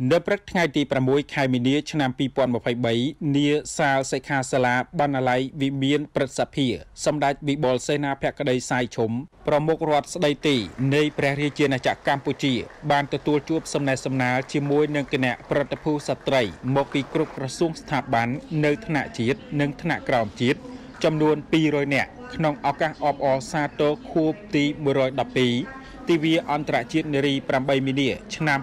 នៅព្រឹកថ្ងៃទី6 ខែមីនាឆ្នាំ2023នាសាលសិក្ខាសាលាបណ្ណាល័យវិមានព្រឹទ្ធសភាសម្ដេចវិបុលសេនាភក្តីសាយឈុំប្រមុខរដ្ឋស្ដីទីនៃព្រះរាជាណាចក្រកម្ពុជាបានទទួលជួបសំណេះសំណាលជាមួយនឹងគណៈប្រតិភូស្ត្រីមកពីគ្រប់ក្រសួងស្ថាប័ននៅថ្នាក់ជាតិនិងថ្នាក់ក្រោមជាតិចំនួន200នាក់ក្នុងឱកាសអបអរសាទរខួបទី112ទិវាអន្តរជាតិនារី8មីនាឆ្នាំ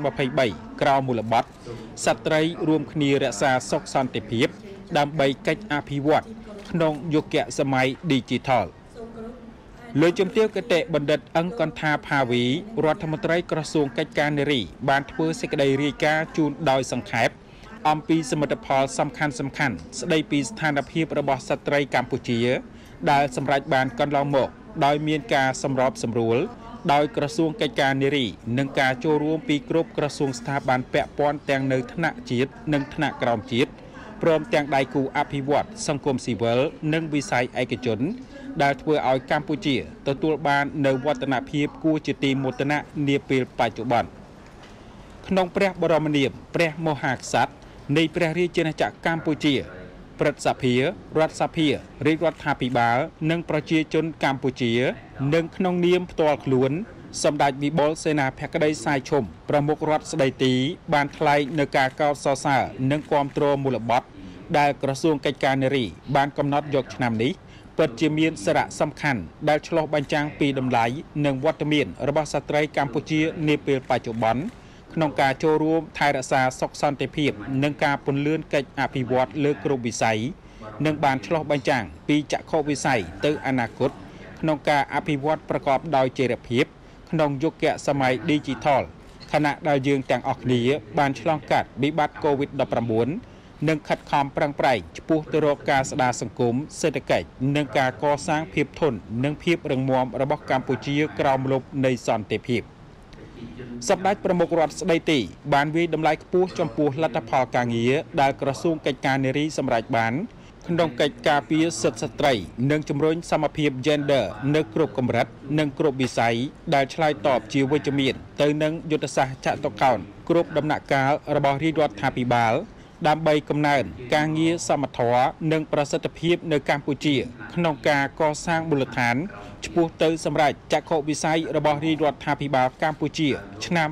2023ក្រោមមូលបត្រស្ត្រីរួមគ្នារក្សាសុខសន្តិភាពដើម្បីកិច្ចអភិវឌ្ឍក្នុងយុគសម័យ Digital លើជំទាវគតិបណ្ឌិតអង្គកថាផាវីរដ្ឋមន្ត្រីក្រសួងកិច្ចការនារីបានធ្វើសេចក្តីរាយការណ៍ជូនដោយសង្ខេបអំពីសមិទ្ធផលសំខាន់ស្ដីពីស្ថានភាពរបស់ស្ត្រីកម្ពុជាដែលសម្រេចបានកន្លងមកដោយមានការសម្របសម្រួលដោយក្រសួងកិច្ចការនារីនិងការចូលរួមពីគ្រប់ក្រសួងស្ថាប័នពាក់ព័ន្ធទាំងនៅថ្នាក់ជាតិនិងថ្នាក់ក្រោមជាតិព្រមទាំងដៃគូអភិវឌ្ឍសង្គមស៊ីវិលនិងវិស័យឯកជនដែលធ្វើឲ្យកម្ពុជាទទួលបាននូវវឌ្ឍនភាពគួរជាទីមោទនៈនាពេលបច្ចុប្បន្នក្នុងព្រះបរមនាមព្រះមហាក្សត្រនៃព្រះរាជាណាចក្រកម្ពុជាព្រឹទ្ធសភារដ្ឋសភារាជរដ្ឋាភិបាលនិងប្រជាជនកម្ពុជានិងក្នុងនាមផ្ទាល់ខ្លួនសម្ដេចវិបុលសេនាភក្តីសាយឈុំប្រមុខរដ្ឋស្ដីទីបានថ្លែងនៅការកោតសរសើរនិងគាំទ្រមូលបត្រដែលក្រសួងកិច្ចការនារីបានកំណត់យកឆ្នាំនេះពិតជាមានសារៈសំខាន់ដែលឆ្លុះបញ្ចាំងពីតម្លៃនិងវត្តមានរបស់ស្ត្រីកម្ពុជានាពេលបច្ចុប្បន្នក្នុងការចូលរួមថែរក្សាសុខសន្តិភាពនិងការពន្លឿនកិច្ចអភិវឌ្ឍលើគ្រប់វិស័យនិងបានឆ្លុះបញ្ចាំងពីចក្ខុវិស័យទៅអនាគតក្នុងការអភិវឌ្ឍប្រកបដោយចីរភាពក្នុងយុគសម័យ Digital ខណៈដែលយើងទាំងអស់គ្នាបានឆ្លងកាត់វិបត្តិ COVID-19 និងខិតខំប្រឹងប្រែងឆ្ពោះទៅរកការស្ដារសង្គមសេដ្ឋកិច្ចនិងការកសាងភាពធន់និងភាពរឹងមាំរបស់កម្ពុជាក្រោមលប់នៃសន្តិភាពសម្ដេចប្រមុខរដ្ឋស្ដីទីបានវាយតម្លៃខ្ពស់ចំពោះលទ្ធផលការងារដែលក្រសួងកិច្ចការនារីសម្រេចបានក្នុងកិច្ចការពារសិទ្ធិស្ត្រីនិងជំរុញសមភាព Gender នៅគ្រប់កម្រិតនិងគ្រប់វិស័យដែលឆ្លើយតបជាវិជ្ជមានទៅនឹងយុទ្ធសាស្ត្រចតុកោណគ្រប់ដំណាក់កាលរបស់រាជរដ្ឋាភិបាលដើម្បីកំណើនការងារសមធម៌និងប្រសិទ្ធភាពនៅកម្ពុជាក្នុងការកសាងមូលដ្ឋានឆ្ពោះទៅសម្រាប់ចក្ខុវិស័យរបស់រាជរដ្ឋាភិបាលកម្ពុជាឆ្នាំ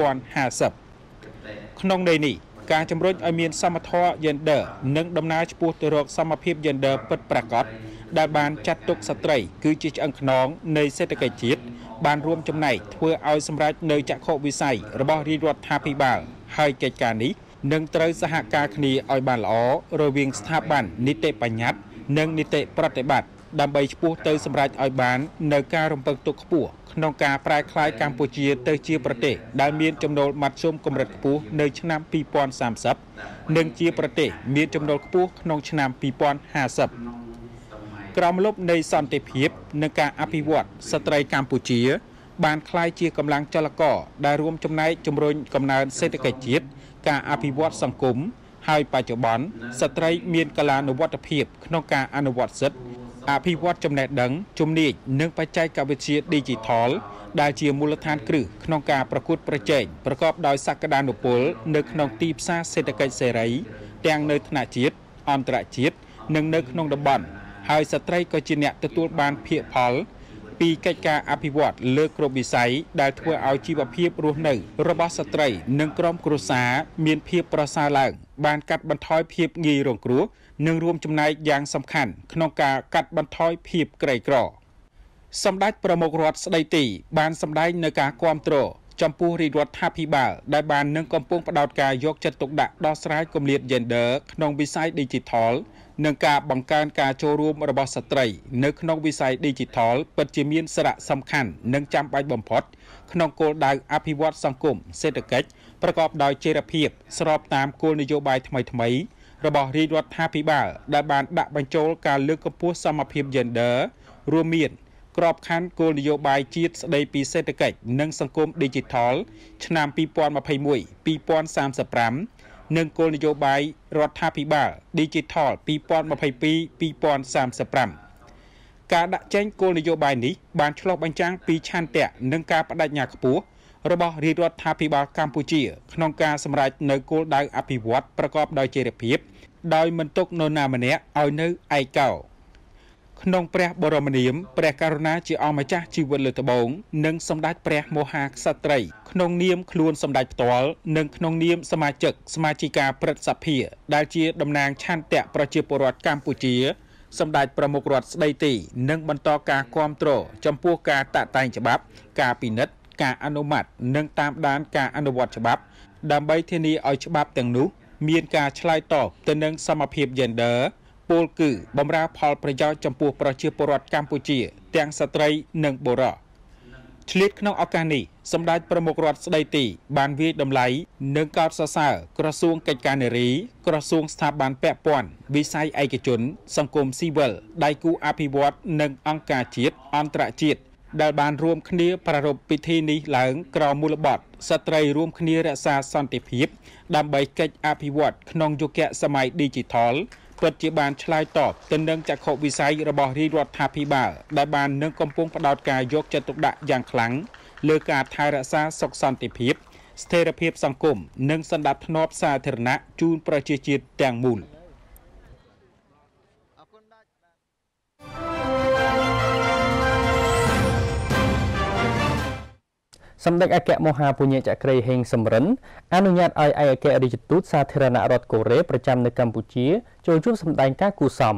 2050ក្នុងន័យនេះការជំរុញឲ្យមានសមធម៌ Gender និងដំណើរឆ្ពោះទៅរកសមភាព Gender ពិតប្រាកដដែលបានចាត់ទុកស្ត្រីគឺជាឆ្អឹងខ្នងនៃសេដ្ឋកិច្ចជាតិបានរួមចំណែកធ្វើឲ្យសម្រេចនៅចក្ខុវិស័យរបស់រាជរដ្ឋាភិបាលហើយកិច្ចការនេះនឹងត្រូវសហការគ្នាឲ្យបានល្អរវាងស្ថាប័ននីតិបញ្ញត្តិនិងនីតិប្រតិបត្តិដើម្បីឆ្ពោះទៅសម្រេចឲ្យបាននៅការរំពឹងទុកខ្ពស់ក្នុងការប្រែក្លាយកម្ពុជាទៅជាប្រទេសដែលមានចំណូលមធ្យមកម្រិតខ្ពស់នៅឆ្នាំ2030និងជាប្រទេសមានចំណូលខ្ពស់ក្នុងឆ្នាំ2050ក្រោមលប់នៃសន្តិភាពនិងការអភិវឌ្ឍស្ត្រីកម្ពុជាបានក្លាយជាកម្លាំងចលករដែលរួមចំណែកជំរុញកំណើនសេដ្ឋកិច្ចជាតិការអភិវឌ្ឍសង្គមហើយបច្ចុប្បន្នស្ត្រីមានកាលានុវត្តភាពក្នុងការអនុវត្តសិទ្ធិអភិវឌ្ឍចំណេះដឹងជំនាញនិងបច្ចេកវិទ្យា Digital ដែលជាមូលដ្ឋានគ្រឹះក្នុងការប្រកួតប្រជែងប្រកបដោយសក្តានុពលនៅក្នុងទីផ្សារសេដ្ឋកិច្ចសេរីទាំងនៅថ្នាក់ជាតិអន្តរជាតិនិងនៅក្នុងតំបន់ហើយស្ត្រីក៏ជាអ្នកទទួលបានភាគផលពីកិច្ចការអភិវឌ្ឍលើគ្រប់វិស័យដែលធ្វើឲ្យជីវភាពរស់នៅរបស់ស្ត្រីនិងក្រុមគ្រួសារមានភាពប្រសើរឡើងបានកាត់បន្ថយភាពងាយរងគ្រោះនិងរួមចំណែកយ៉ាងសំខាន់ក្នុងការកាត់បន្ថយភាពក្រីក្រសម្ដេចប្រមុខរដ្ឋស្ដីទីបានសម្ដែងនៅការគាំទ្រចំពោះរាជរដ្ឋាភិបាលដែលបាននឹងកំពុងផ្ដោតការយកចិត្តទុកដាក់ដោះស្រាយគម្លាត Gender ក្នុងវិស័យ Digital និងការបង្កើនការចូលរួមរបស់ស្ត្រីនៅក្នុងវិស័យ Digital ពិតជាមានសារៈសំខាន់និងចាំបាច់បំផុតក្នុងគោលដៅអភិវឌ្ឍសង្គមសេដ្ឋកិច្ចប្រកបដោយចីរភាពស្របតាមគោលនយោបាយថ្មីៗរបស់រាជរដ្ឋាភិបាលដែលបានដាក់បញ្ចូលការលើកកម្ពស់សមភាព Gender រួមមានក្របខ័ណ្ឌគោលនយោបាយជាតិស្ដីពីសេដ្ឋកិច្ចនិងសង្គម Digital ឆ្នាំ2021-2035និងគោលនយោបាយរដ្ឋាភិបាល Digital 2022-2035 ការដាក់ចេញគោលនយោបាយនេះបានឆ្លុះបញ្ចាំងពីឆន្ទៈនិងការបដិញ្ញាខ្ពស់របស់រាជរដ្ឋាភិបាលកម្ពុជាក្នុងការសម្រេចនៅគោលដៅអភិវឌ្ឍប្រកបដោយចីរភាពដោយមិនទុកនរណាម្នាក់ឲ្យនៅឯកោក្នុងព្រះបរមនាមព្រះករុណាជាអម្ចាស់ជីវិតលើត្បូងនិងសម្ដេចព្រះមហាក្សត្រីក្នុងនាមខ្លួនសម្ដេចផ្ទាល់និងក្នុងនាមសមាជិកាព្រឹទ្ធសភាដែលជាតំណាងឆន្ទៈប្រជាពលរដ្ឋកម្ពុជាសម្ដេចប្រមុខរដ្ឋស្ដីទីនិងបន្តការគាំទ្រចំពោះការតាក់តែងច្បាប់ការពិនិត្យការអនុម័តនិងតាមដានការអនុវត្តច្បាប់ដើម្បីធានាឲ្យច្បាប់ទាំងនោះមានការឆ្លើយតបទៅនឹងសមភាព gender ពលគឺបម្រើផលប្រយោជន៍ចំពោះប្រជាពលរដ្ឋកម្ពុជាទាំងស្ត្រីនិងបុរសឆ្លៀតក្នុងឱកាសនេះសម្ដេចប្រមុខរដ្ឋស្ដីទីបានវាយតម្លៃនិងកោតសរសើរក្រសួងកិច្ចការនារីក្រសួងស្ថាប័នពាក់ព័ន្ធវិស័យឯកជនសង្គមស៊ីវិលដៃគូអភិវឌ្ឍនិងអង្គការជាតិអន្តរជាតិដែលបានរួមគ្នាប្រារព្ធពិធីនេះឡើងក្រោមមូលបទស្ត្រីរួមគ្នារក្សាសន្តិភាពដើម្បីកិច្ចអភិវឌ្ឍក្នុងយុគសម័យ Digital ពិតជាបានឆ្លើយតបទៅនឹងចក្ខុវិស័យរបស់រាជរដ្ឋាភិបាលដែលបាននឹងកំពុងផ្ដោតការយកចិត្តទុកដាក់យ៉ាងខ្លាំងលើការថែរក្សាសុខសន្តិភាពស្ថិរភាពសង្គមនិងសណ្ដាប់ធ្នាប់សាធារណៈជូនប្រជាជាតិទាំងមូលសម្ដេចអគ្គមហាពញាចក្រីហេងសំរិនអនុញ្ញាតឲ្យឯកអគ្គរដ្ឋទូតសាធារណរដ្ឋកូរ៉េប្រចាំនៅកម្ពុជាចូលជួបសម្ដែងការគូសំ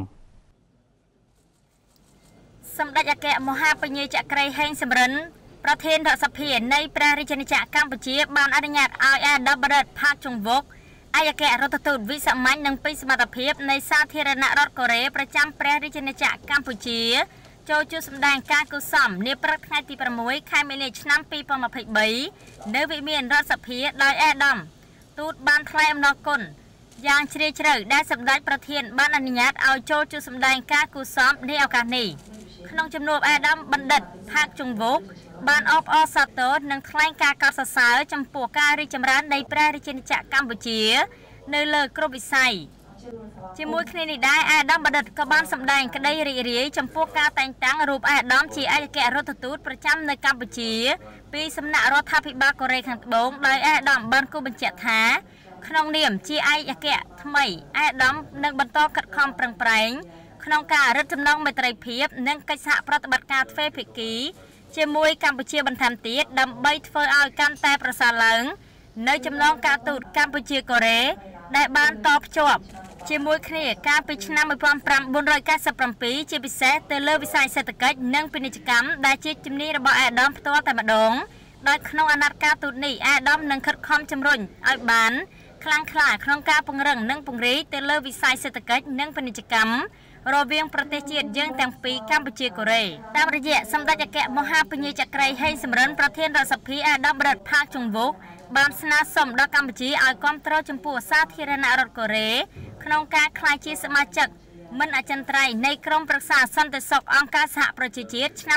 សម្ដេចអគ្គមហាពញាចក្រីហេងសំរិនប្រធានរដ្ឋសភានៃព្រះរាជាណាចក្រកម្ពុជាបានអនុញ្ញាតឲ្យអាដាបរិទ្ធផាកជង្វុកឯកអគ្គរដ្ឋទូតវិសាមញ្ញនិងពីសមត្ថភាពនៃសាធារណរដ្ឋកូរ៉េប្រចាំព្រះរាជាណាចក្រកម្ពុជាចូលជួបសម្ដែងការគូសំនាព្រឹកថ្ងៃទី6ខែមីនាឆ្នាំ2023នៅវិមានរដ្ឋសភាដោយអាដាមទូតបានថ្លែងអំណរគុណយ៉ាងជ្រាលជ្រៅដែលសម្ដេចប្រធានបានអនុញ្ញាតឲ្យចូលជួបសម្ដែងការគូសំในឱកាសនេះក្នុងជំនួបអាដាមបណ្ឌិតផាកជង្វុកបានអបអរសាទរនិងថ្លែងការកោតសរសើរចំពោះការរីកចម្រើននៃព្រះរាជាណាចក្រកម្ពុជានៅលើគ្រប់វិស័យជាមួយគ្នានេះដែរអាដាមបណ្ឌិតក៏បានសម្ដែងក្តីរីករាយចំពោះការតែងតាំងរូបអាដាមជាឯកអគ្គរដ្ឋទូតប្រចាំនៅកម្ពុជាពីសំណាក់រដ្ឋាភិបាលកូរ៉េខាងត្បូងដោយអាដាមបានគូបញ្ជាក់ថាក្នុងនាមជាឯកអគ្គថ្មីអាដាមនឹងបន្តខិតខំប្រឹងប្រែងក្នុងការរឹតចំណងមេត្រីភាពនិងកិច្ចសហប្រតិបត្តិការទ្វេភាគីជាមួយកម្ពុជាបន្ថែមទៀតដើម្បីធ្វើឲ្យកាន់តែប្រសើរឡើងនៅចំណងការទូតកម្ពុជាកូរ៉េដែលបានតភ្ជាប់ជាមួយគ្នាកាលពីឆ្នាំ1997ជាពិសេសទៅលើវិស័យសេដ្ឋកិច្ចនិងពាណិជ្ជកម្មដែលជាជំនាញរបស់អាដាមផ្ទាល់តែម្ដងដោយក្នុងអាណត្តិការទូតនេះអាដាមនឹងខិតខំជំរុញឲ្យបានខ្លាំងក្លាក្នុងការពង្រឹងនិងពង្រីកទៅលើវិស័យសេដ្ឋកិច្ចនិងពាណិជ្ជកម្មរវាងប្រទេសជាតិយើងទាំងពីរកម្ពុជាកូរ៉េតាមរយៈសម្ដេចអគ្គមហាពញាចក្រីហេងសំរិនប្រធានរដ្ឋសភាអាដាមរដ្ឋផាកជង្វុកបានស្នើសុំដល់កម្ពុជាឲ្យគាំទ្រចំពោះសាធារណរដ្ឋកូរ៉េក្នុងការក្លាយជាសមាជិកមិនអចិន្ត្រៃយ៍នៃក្រុមប្រឹក្សាសន្តិសុខអង្គការសហប្រជាជាតិឆ្នាំ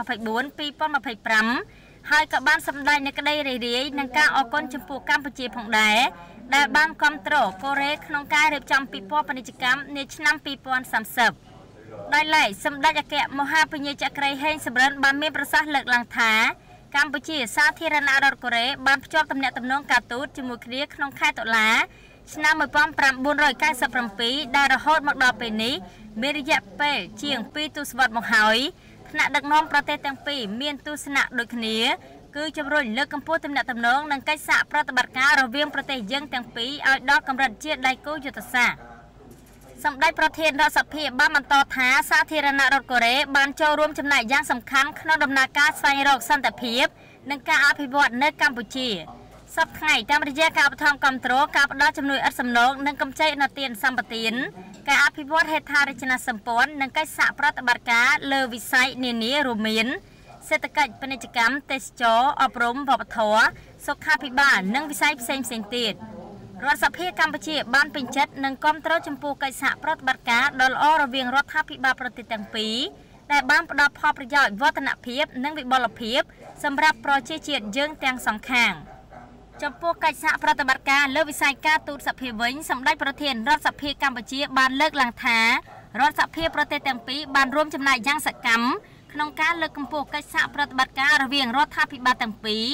2024-2025ហើយក៏បានសម្ដែងនូវក្តីរីករាយនិងការអរគុណចំពោះកម្ពុជាផងដែរដែលបានគាំទ្រកូរ៉េក្នុងការរៀបចំពិព័រណ៍ពាណិជ្ជកម្មនាឆ្នាំ2030ដោយឡែកសម្ដេចអគ្គមហាពញាចក្រីហេងសំរិនបានមានប្រសាសន៍លើកឡើងថាកម្ពុជាសាធារណរដ្ឋកូរ៉េបានភ្ជាប់ទំនាក់ទំនងការទូតជាមួយគ្នាក្នុងខែតុលាឆ្នាំ1997ដែលរហូតមកដល់ពេលនេះមានរយៈពេលជាង2ទសវត្សរ៍មកហើយថ្នាក់ដឹកនាំប្រទេសទាំងពីរមានទស្សនៈដូចគ្នាគឺជំរុញលើកកម្ពស់ទំនាក់ទំនងនិងកិច្ចសហប្រតិបត្តិការរវាងប្រទេសយើងទាំងពីរឲ្យដល់កម្រិតជាដៃគូយុទ្ធសាស្ត្រសម្ដេចប្រធានរដ្ឋសភាបានបន្តថាសាធារណរដ្ឋកូរ៉េបានចូលរួមចំណែកយ៉ាងសំខាន់ក្នុងដំណើរការស្វែងរកសន្តិភាពនិងការអភិវឌ្ឍនៅកម្ពុជាសប្តាហ៍ថ្ងៃតាមរយៈការឧបត្ថម្ភគាំទ្រការផ្ដល់ជំនួយឥតសំណងនិងកម្ចីឥណទានសម្បទានការអភិវឌ្ឍហេដ្ឋារចនាសម្ព័ន្ធនិងកិច្ចសហប្រតិបត្តិការលើវិស័យនានារួមមានសេដ្ឋកិច្ចពាណិជ្ជកម្មទេសចរណ៍អប់រំវប្បធម៌សុខាភិបាលនិងវិស័យផ្សេងៗទៀតរដ្ឋសភាកម្ពុជាបានពេញចិត្តនិងគាំទ្រចំពោះកិច្ចសហប្រតិបត្តិការដ៏ល្អរវាងរដ្ឋាភិបាលប្រទេសទាំងពីរដែលបានផ្ដល់ផលប្រយោជន៍វឌ្ឍនភាពនិងវិបុលភាពសម្រាប់ប្រជាជាតិយើងទាំងសងខាងចំពោះកិច្ចសហប្រតិបត្តិការលើវិស័យការទូតសភាវិញសម្ដេចប្រធានរដ្ឋសភាកម្ពុជាបានលើកឡើងថារដ្ឋសភាប្រទេសទាំងពីរបានរួមចំណែកយ៉ាងសកម្មក្នុងការលើកកម្ពស់កិច្ចសហប្រតិបត្តិការរវាងរដ្ឋាភិបាលទាំងពីរ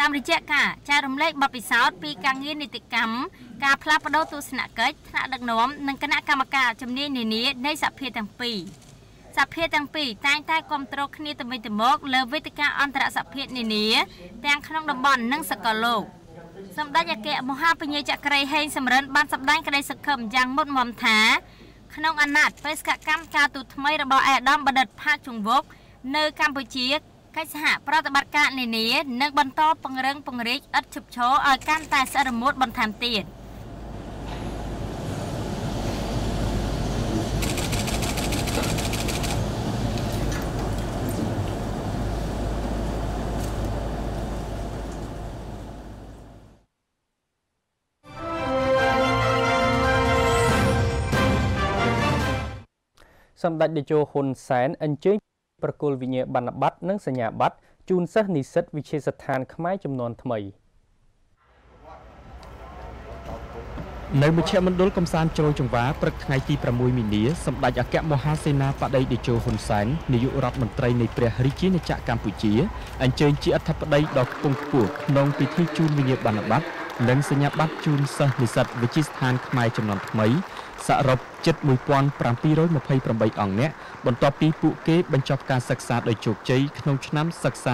តាមរយៈការចែករំលែកបទពិសោធន៍ពីការងារនីតិកម្មការផ្លាស់ប្តូរទស្សនកិច្ចថ្នាក់ដឹកនាំនិងគណៈកម្មការជំនាញនានានៃសភាទាំងពីរសភាទាំងពីរតែងតែគ្រប់គ្រងគ្នាទៅវិញទៅមកលើវេទិកាអន្តរសភានានាទាំងក្នុងតំបន់និងសកលលោកសម្ដេចអគ្គមហាពញាចក្រីហេងសំរិនបានសម្ដែងក្តីសង្ឃឹមយ៉ាងមុតមមថាក្នុងអាណត្តិបេសកកម្មការទូតថ្មីរបស់អាដាមបណ្ឌិតផាកជង្វុកនៅកម្ពុជាកិច្ចសហប្រតិបត្តិការនានានឹងបន្តពង្រឹងពង្រីកឥតឈប់ឈរឲ្យកាន់តែស្អិតរមួតបន្ថែមទៀតសម្ដេចតេជោហ៊ុនសែនអញ្ជើញប្រគល់វិញ្ញាបនបត្រនិងសញ្ញាបត្រជូនសិស្សនិស្សិតវិទ្យាស្ថានខ្មែរចំនួនថ្មីនៅមជ្ឈមណ្ឌលកំសាន្តជ្រោយចង្វាព្រឹកថ្ងៃទី6មីនាសម្ដេចអគ្គមហាសេនាបតីតេជោហ៊ុនសែននាយករដ្ឋមន្ត្រីនៃព្រះរាជាណាចក្រកម្ពុជាអញ្ជើញជាអធិបតីដ៏ខ្ពង់ខ្ពស់ក្នុងពិធីជូនវិញ្ញាបនបត្រនិងសញ្ញាបត្រជូនសិស្សនិស្សិតវិទ្យាស្ថានខ្មែរចំនួនថ្មីសរុបជិត 1728 អង្គនាក់បន្ទាប់ពីពួកគេបញ្ចប់ការសិក្សាដោយជោគជ័យក្នុងឆ្នាំសិក្សា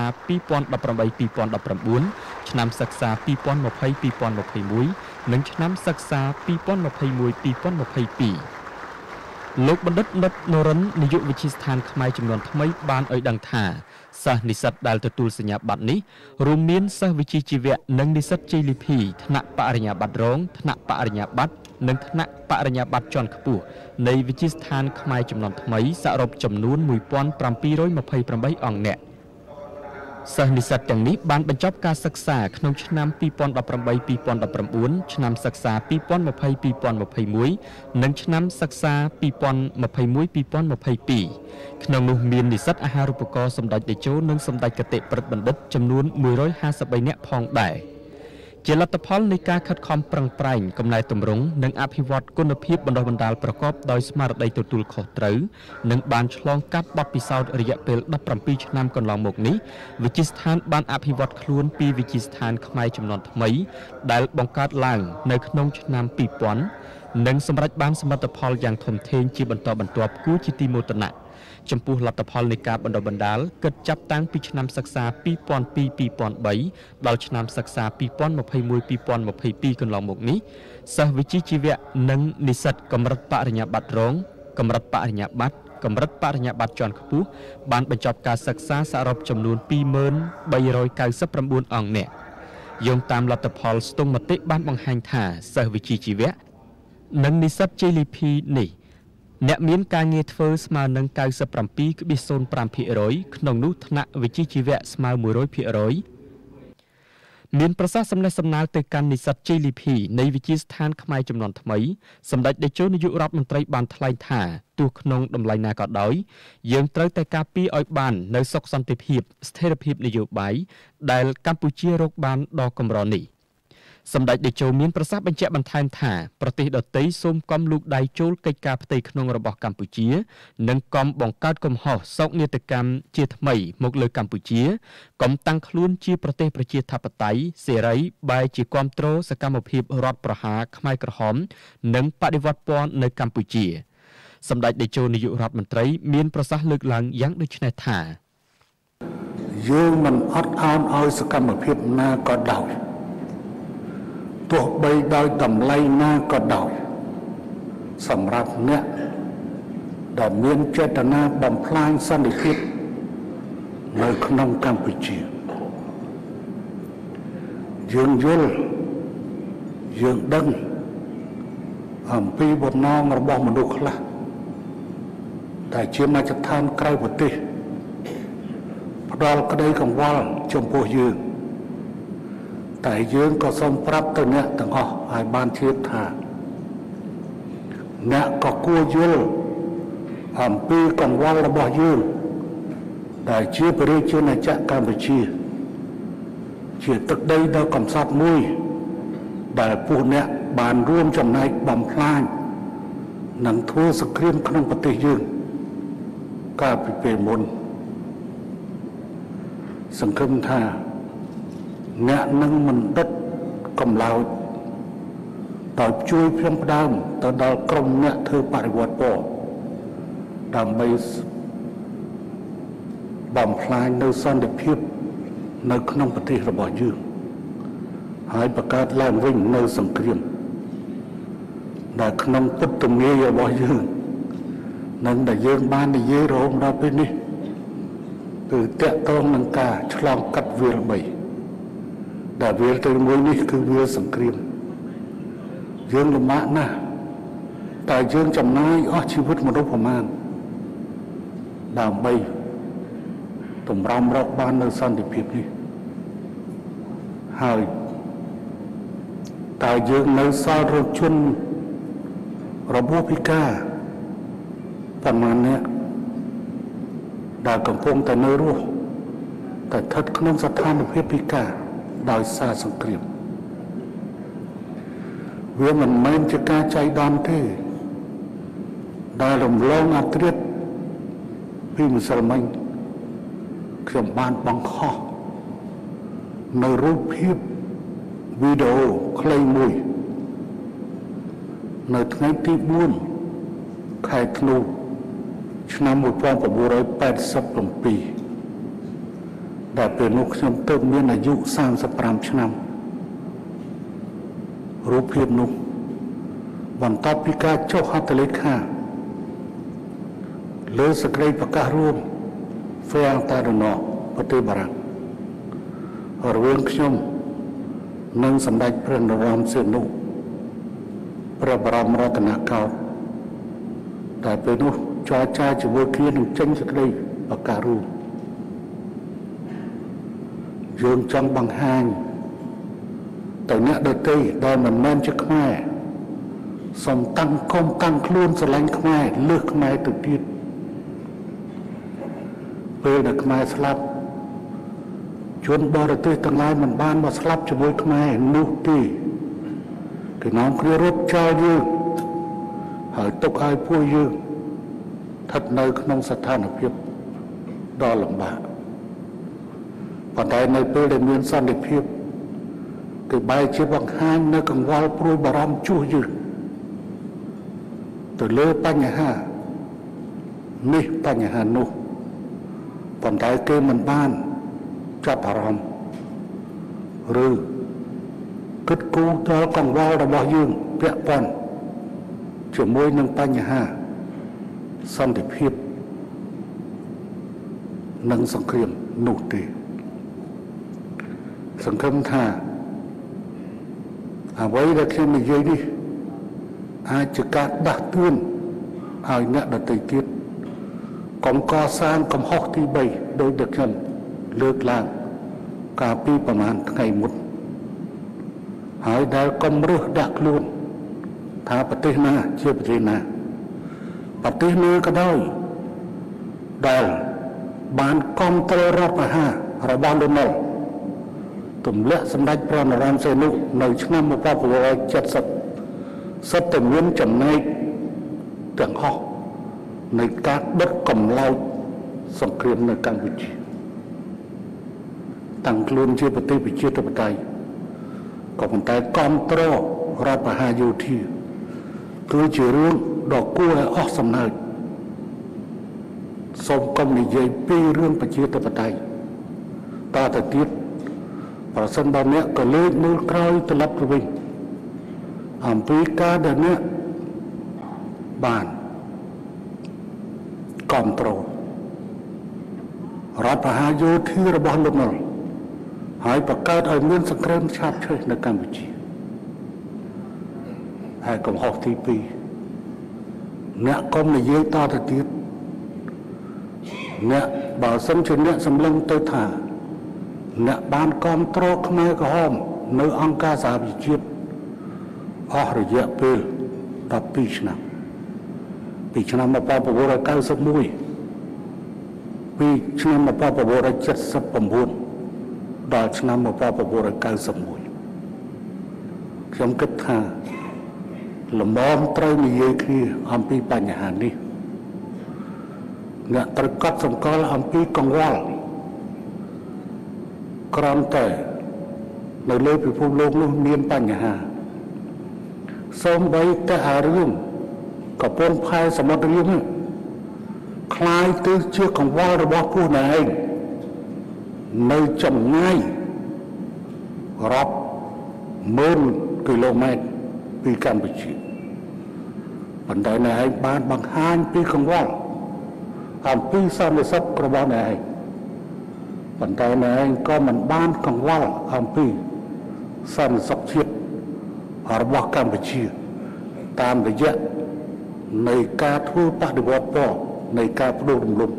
2018-2019 ឆ្នាំសិក្សា 2020-2021 និងឆ្នាំសិក្សា 2021-2022 លោកបណ្ឌិតនិតនរិននាយកវិទ្យាស្ថានខ្មែរចំនួនថ្មីបានឲ្យដឹងថាសិស្សនិស្សិតដែលទទួលសញ្ញាបត្រនេះរួមមានសិស្សវិជ្ជាជីវៈនិងនិស្សិតជ័យលាភីថ្នាក់បរិញ្ញាបត្ររងថ្នាក់បរិញ្ញាបត្រនិងថ្នាក់បរិញ្ញាបត្រជាន់ខ្ពស់នៃវិទ្យាស្ថានខ្មែរចំនួនថ្មីសរុបចំនួន 1728 អង្គនាក់សិស្សនិស្សិតទាំងនេះបានបញ្ចប់ការសិក្សាក្នុងឆ្នាំ 2018-2019 ឆ្នាំសិក្សា 2020-2021 និងឆ្នាំសិក្សា 2021-2022 ក្នុងនោះមាននិស្សិតអាហារូបករណ៍សម្ដេចតេជោនិងសម្ដេចគតិប្រិទ្ធបណ្ឌិតចំនួន 153 នាក់ផងដែរជាលទ្ធផលនៃការខិតខំប្រឹងប្រែងកំណែទម្រង់និងអភិវឌ្ឍគុណភាពបណ្ដុះបណ្ដាលប្រកបដោយស្មារតីទទួលខុសត្រូវនិងបានឆ្លងកាត់បទពិសោធន៍រយៈពេល17ឆ្នាំកន្លងមកនេះវិទ្យាស្ថានបានអភិវឌ្ឍខ្លួនពីវិទ្យាស្ថានខ្មែរចំនួនថ្មីដែលបង្កើតឡើងនៅក្នុងឆ្នាំ 2000 និងសម្រេចបានសមិទ្ធផលយ៉ាងធំធេងជាបន្តបន្ទាប់គួរជាទីមោទនៈចំពោះលទ្ធផលនៃការបណ្ដុះបណ្ដាលគិតចាប់តាំងពីឆ្នាំសិក្សា 2002-2003 ដល់ឆ្នាំសិក្សា 2021-2022 កន្លងមកនេះសិស្សវិជ្ជាជីវៈនិងនិស្សិតកម្រិតបរិញ្ញាបត្ររងកម្រិតបរិញ្ញាបត្រកម្រិតបរិញ្ញាបត្រជាន់ខ្ពស់បានបញ្ចប់ការសិក្សាសរុបចំនួន 2399 អង្គនាក់យោងតាមលទ្ធផលស្ទង់មតិបានបង្ហាញថាសិស្សវិជ្ជាជីវៈនិងនិស្សិតជ័យលាភីនេះអ្នកមានការងារធ្វើស្មើនឹង 97.05% ក្នុងនោះថ្នាក់វិជ្ជាជីវៈស្មើ 100% មានប្រសាសន៍សំណេះសំណាលទៅកាន់និស្សិតជ័យលាភីនៃវិទ្យាស្ថានខ្មែរចំនួនថ្មីសម្ដេចតេជោនាយករដ្ឋមន្ត្រីបានថ្លែងថាទោះក្នុងតម្លៃណាក៏ដោយយើងត្រូវតែការពារឲ្យបាននៅសុខសន្តិភាពស្ថិរភាពនយោបាយដែលកម្ពុជារកបានដ៏កម្រនេះសម្ដេចតេជោមានប្រសាសន៍បញ្ជាក់បន្ថែមថាប្រទេសដទៃសូមកុំលូកដៃចូលកិច្ចការផ្ទៃក្នុងរបស់កម្ពុជានិងកុំបង្កើតកំហុសសោកនាដកម្មជាថ្មីមកលើកម្ពុជាកុំតាំងខ្លួនជាប្រទេសប្រជាធិបតេយ្យសេរីបែរជាគ្រប់គ្រងសកម្មភាពរដ្ឋប្រហារខ្មែរក្រហមនិងបដិវត្តពណ៌នៅកម្ពុជាសម្ដេចតេជោនាយករដ្ឋមន្ត្រីមានប្រសាសន៍លើកឡើងយ៉ាងដូចនេះថាយើងមិនអត់ឱនឲ្យសកម្មភាពណាក៏ដោយទោះបីដោយតម្លៃណាក៏ដោយសម្រាប់អ្នកដែលមានចេតនាបំផ្លាញសន្តិភាពនៅក្នុងកម្ពុជាយើងយល់យើងដឹងអំពីបំណងរបស់មនុស្សខ្លះដែលជាមជ្ឈដ្ឋានក្រៅប្រទេសផ្ដល់ក្តីកង្វល់ចំពោះយើងតែយើងក៏សូមប្រាប់ទៅអ្នកទាំងអស់ឲ្យបានជ្រាបថាអ្នកក៏គួរយល់អំពីកង្វល់របស់យើងដែលជាព្រះរាជាណាចក្រកម្ពុជាជាទឹកដីដ៏កំសត់មួយដែលពួកអ្នកបានរួមចំណែកបំផ្លាញនិងធ្វើសង្គ្រាមក្នុងប្រទេសយើងកាលពីពេលមុនសង្ឃឹមថាអ្នកនឹងមិនដិតកំឡោចដោយជួយផ្ទៀងផ្ដើមទៅដល់ក្រុមអ្នកធ្វើបរិវត្តពណ៌ដើម្បីបំផ្លាញនៅសន្តិភាពនៅក្នុងប្រទេសរបស់យើងហើយបង្កើតឡើងវិញនៅសង្គ្រាមដែលក្នុងពុទ្ធទំនាយរបស់យើងនិងដែលយើងបាននិយាយរហូតដល់ពេលនេះគឺតាក់ទងនឹងការឆ្លងកាត់វាល3ដែលវាលទី1នេះគឺវាលសង្គ្រាមយើងលំបាកណាស់តែយើងចំណាយអស់ជីវិតមនុស្សប្រមាណដើម្បីតម្រាំរកបាននៅសន្តិភាពនេះហើយតើយើងនៅសល់រកជនរបួសពិការប៉ុន្មានអ្នកដែលកំពុងតែនៅរស់តែស្ថិតក្នុងស្ថានភាពពិការដោយសារសង្គ្រាមវាមិនមែនជាការចៃដន្យទេដែលរំលងអត្រិតពីម្សិលមិញខ្ញុំបានបង្ខំនៅរូបភាពវីដេអូខ្លីមួយនៅថ្ងៃទី4ខែធ្នូឆ្នាំ1987ដែលពេលនោះខ្ញុំទើបមានអាយុ35ឆ្នាំរូបភាពនោះបន្ទាប់ពីការចុះហត្ថលេខាលើសេចក្តីប្រកាសរួមហ្វែងតារណោប្រទេសបារាំងរវាងខ្ញុំនិងសម្ដេចព្រះនរោត្តមសីហនុព្រះបរមរតនកោដ្ឋតែពេលនោះចរចាជាមួយគ្នានឹងចេញសេចក្តីប្រកាសរួមយើងចង់បង្ហាញទៅអ្នកដទៃដែលមិនមែនជាខ្មែរសូមតាំងខ្លួនស្រឡាញ់ខ្មែរលើសខ្មែរទៅទៀតពេលដែលខ្មែរស្លាប់ជនបរទេសទាំងឡាយមិនបានមកស្លាប់ជាមួយខ្មែរនោះទេគេនាំគ្នារត់ចោលយើងហើយទុកឲ្យពួកយើងស្ថិតនៅក្នុងស្ថានភាពដ៏លំបាកប៉ុន្តែនៅពេលដែលមានសន្តិភាពគឺបែរជាបង្ហាញនៅកង្វល់ព្រួយបារម្ភជួសយើងទៅលើបញ្ហានេះបញ្ហានោះប៉ុន្តែគេមិនបានចាប់អារម្មណ៍ឬគិតគូរដល់កង្វល់របស់យើងពាក់ព័ន្ធជាមួយនឹងបញ្ហាសន្តិភាពនិងសង្គ្រាមនោះទេសង្ឃឹមថាអ្វីដែលខ្ញុំនិយាយនេះអាចជាការដាស់តឿនឲ្យអ្នកដទៃទៀតកុំកសាងកំហុសទី3ដោយដែលខ្ញុំលើកឡើងកាលពីប្រហែលថ្ងៃមុនហើយដែលកុំរើសដាក់ខ្លួនថាប្រទេសណាជាប្រទេសណាប្រទេសណាក៏ដោយដែលបានគាំទ្ររដ្ឋប្រហាររបស់លោកណុលទម្លាក់សម្ដេចព្រះនរោត្តមសីហនុនៅឆ្នាំ1970សិតតែមានចំណែកទាំងអស់នៃការដុតកម្លោចសង្គ្រាមនៅកម្ពុជាតាំងខ្លួនជាប្រទេសប្រជាធិបតេយ្យក៏ប៉ុន្តែគាំទ្ររដ្ឋប្រហារយោធាគឺជារឿងដ៏គួរឲ្យអស់សំណើចសូមកុំនិយាយពីរឿងប្រជាធិបតេយ្យតទៅទៀតប្រសិនបើអ្នកក៏លើកមើលក្រោយត្រឡប់ទៅវិញអំពីការដែលអ្នកបានគាំទ្ររដ្ឋប្រហារយោធារបស់លោកណុលហើយបង្កើតឲ្យមានសង្គ្រាមឆាបឆេះនៅកម្ពុជាហើយកំហុសទី2អ្នកកុំនិយាយតទៅទៀតអ្នកបើសិនជាអ្នកសម្លឹងទៅថាអ្នកបានគាំទ្រខ្មែរក្រហមនៅអង្គការសហប្រជាជាតិអស់រយៈពេល12ឆ្នាំពីឆ្នាំ1991ពីឆ្នាំ1979ដល់ឆ្នាំ1991ខ្ញុំគិតថាលំមត្រូវនិយាយគ្នាអំពីបញ្ហានេះអ្នកត្រូវកត់សម្គាល់អំពីកង្វល់ក្រំតែនៅលើពិភពលោកនោះមានបញ្ហាសូម្បីតែរឿងកំពង់ផែសមុទ្ររៀងคล้ายទៅជាកង្វល់របស់ពួកណែឯងនៅចម្ងាយរាប់ម៉ឺនគីឡូម៉ែត្រពីកម្ពុជាប៉ុន្តែណែឯងបានបង្ហាញពីកង្វល់អំពីសន្តិសុខរបស់ណែឯងប៉ុន្តែណែឯងក៏មិនបានកង្វល់អំពីសន្តិសុខជាតិរបស់កម្ពុជាតាមរយៈនៃការធ្វើបដិវត្តពណ៌នៃការបដូររំលំ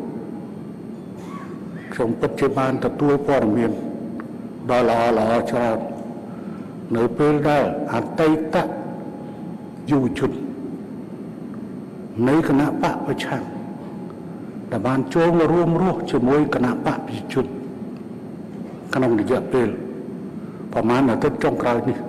ខ្ញុំពិតជាបានទទួលព័ត៌មានដ៏ល្អច្រើននៅពេលដែលអតីតយុវជននៃគណៈបកប្រឆាំងដែលបានចូលមករួមរស់ជាមួយគណៈបកប្រជាជនក្នុងរយៈពេលប្រមាណអាទិត្យចុងក្រោយនេះ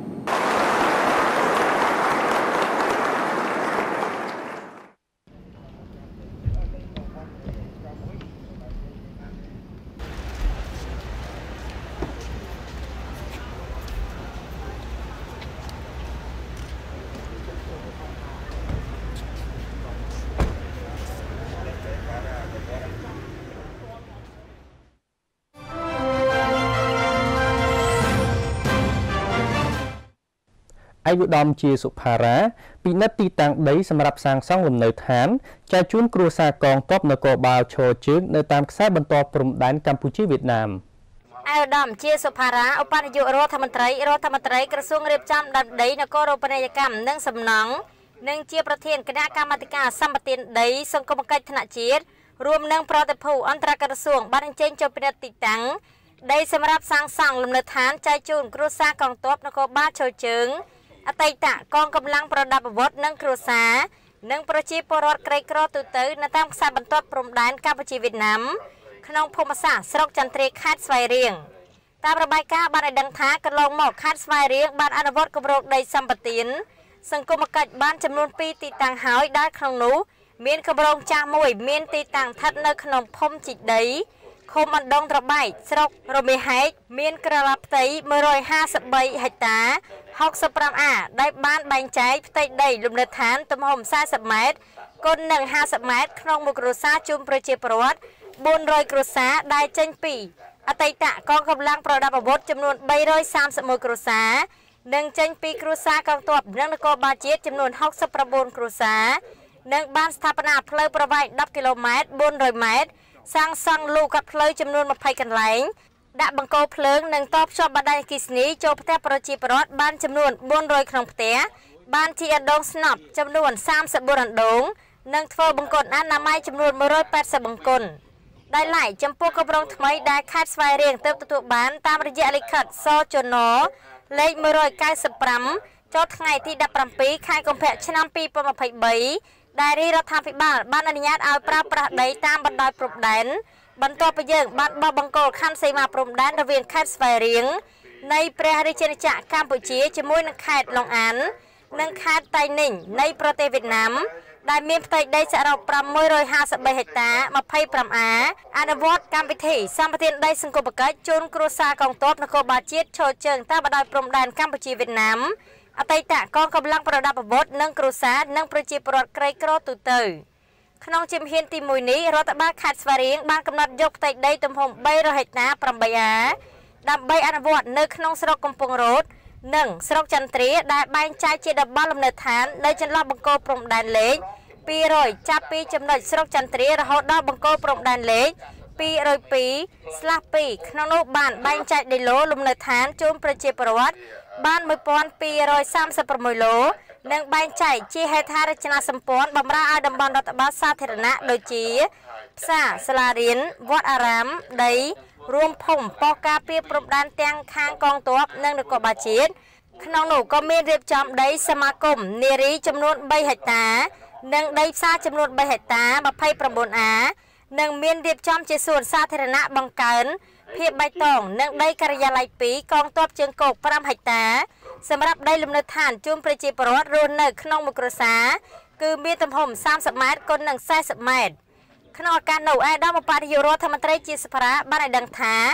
ឯកឧត្តមជាសុផារ៉ាពិនិត្យទីតាំងដីសម្រាប់សាងសង់លំនៅឋានចែកជូនគ្រួសារកងទ័ពនគរបាលឈរជើងនៅតាមខ្សែបន្ទាត់ព្រំដែនកម្ពុជាវៀតណាមឯកឧត្តមជាសុផារ៉ាឧបនាយករដ្ឋមន្ត្រីក្រសួងរៀបចំដែនដីនគររូបនីយកម្មនិងសំណង់និងជាប្រធានគណៈកម្មាធិការសម្បទានដីសង្គមគិច្ចថ្នាក់ជាតិរួមនឹងប្រតិភូអន្តរក្រសួងបានអញ្ជើញចូលពិនិត្យទីតាំងដីសម្រាប់សាងសង់លំនៅឋានចែកជូនគ្រួសារកងទ័ពនគរបាលឈរជើងអតីតកងកម្លាំងប្រដាប់អាវុធនិងគ្រួសារនិងប្រជាពលរដ្ឋក្រីក្រទូទៅនៅតាមខ្សែបន្ទាត់ព្រំដែនកម្ពុជាវៀតណាមក្នុងភូមិសាស្ត្រស្រុកចន្ទ្រាខេត្តស្វាយរៀងតាមរបាយការណ៍បានឲ្យដឹងថាកន្លងមកខេត្តស្វាយរៀងបានអនុវត្តគម្រោងដីសម្បទានសង្គមគិច្ចបានចំនួន2ទីតាំងហើយដែលក្នុងនោះមានគម្រោងចាស់មួយមានទីតាំងស្ថិតនៅក្នុងភូមិជីកដីឃុំអណ្ដងត្របែកស្រុករមាហែកមានក្រឡាផ្ទៃ153ហិកតា 65A ដែលបានបែងចែកផ្ទៃដីលំនៅឋានទំហំ40ម៉ែត្រគុណនឹង50ម៉ែត្រក្នុងមួយគ្រួសារជុំប្រជាពលរដ្ឋ400គ្រួសារដែលចេញពីអតីតកងកម្លាំងប្រដាប់អាវុធចំនួន331គ្រួសារនិងចេញពីគ្រួសារកងទ័ពនិងនគរបាលជាតិចំនួន69គ្រួសារនិងបានស្ថាបនាផ្លូវប្រវែង10គីឡូម៉ែត្រ400ម៉ែត្រសាងសង់លូកាត់ផ្លូវចំនួន20កន្លែងដាក់បង្គោលភ្លើងនិងតភ្ជាប់បណ្ដាញអគ្គិសនីចូលផ្ទះប្រជាពលរដ្ឋបានចំនួន400ក្នុងផ្ទះបានជាអណ្ដូងស្នប់ចំនួន34អណ្ដូងនិងធ្វើបង្គន់អនាម័យចំនួន180បង្គន់ដែលឡែកចំពោះគម្រោងថ្មីដែលខេត្តស្វាយរៀងទើបទទួលបានតាមរយៈលិខិតសចនលេខ195ចុះថ្ងៃទី17ខែកុម្ភៈឆ្នាំ2023ដែលរដ្ឋាភិបាលបានអនុញ្ញាតឲ្យប្រើប្រាស់ដីតាមបណ្ដោយព្រំដែនបន្ទាប់ពីយើងបានបោះបង្គោលខណ្ឌសីមាព្រំដែនរវាងខេត្តស្វាយរៀងនៃព្រះរាជាណាចក្រកម្ពុជាជាមួយនឹងខេត្តឡុងអាននិងខេត្តតៃninhនៃប្រទេសវៀតណាមដែលមានផ្ទៃដីសរុប653ហិកតា 25A អនុវត្តកម្មវិធីសម្បទានដីសង្គមគិច្ចជូនគ្រួសារកងទ័ពនគរបាលជាតិឈរជើងតាមបណ្ដោយព្រំដែនកម្ពុជាវៀតណាមអតីតកងកម្លាំងប្រដាប់អាវុធនិងគ្រួសារនិងប្រជាពលរដ្ឋក្រីក្រទូទៅក្នុងជំហានទី1នេះរដ្ឋបាលខេត្តស្វាយរៀងបានកំណត់យកផ្ទៃដីទំហំ300ហិកតា 8A ដើម្បីអនុវត្តនៅក្នុងស្រុកកំពង់រោតនិងស្រុកចន្ទ្រាដែលបែងចែកជាតំបន់លំនៅឋាននៅចន្លោះបង្គោលព្រំដែនលេខ200ចាប់ពីចំណុចស្រុកចន្ទ្រារហូតដល់បង្គោលព្រំដែនលេខ202/2ក្នុងនោះបានបែងចែកដីឡូលំនៅឋានជូនប្រជាពលរដ្ឋបាន1236ឡូនិងបែងចែកជាហេដ្ឋារចនាសម្ព័ន្ធបម្រើឲ្យតំបន់រដ្ឋបាលសាធារណៈដូចជាផ្សារសាលារៀនវត្តអារាមដីរួមភូមិប៉ុស្តិ៍ការពារព្រំដែនទាំងខាងកងទ័ពនិងនគរបាលជាតិក្នុងនោះក៏មានរៀបចំដីសមាគមនារីចំនួន3ហិកតានិងដីផ្សារចំនួន3ហិកតា 29A និងមានរៀបចំជាសួនសាធារណៈបង្កើនភាពបៃតងនិងដីការិយាល័យ2កងទ័ពជើងគោក5ហិកតាសម្រាប់ដីលំនៅឋានជូនប្រជាពលរដ្ឋរស់នៅក្នុងមួយគ្រួសារគឺមានទំហំ30ម៉ែត្រគុណនឹង40ម៉ែត្រក្នុងឱកាសនោះឯកឧត្តមបរិយារដ្ឋមន្ត្រីជាសភាបានឲ្យដឹងថា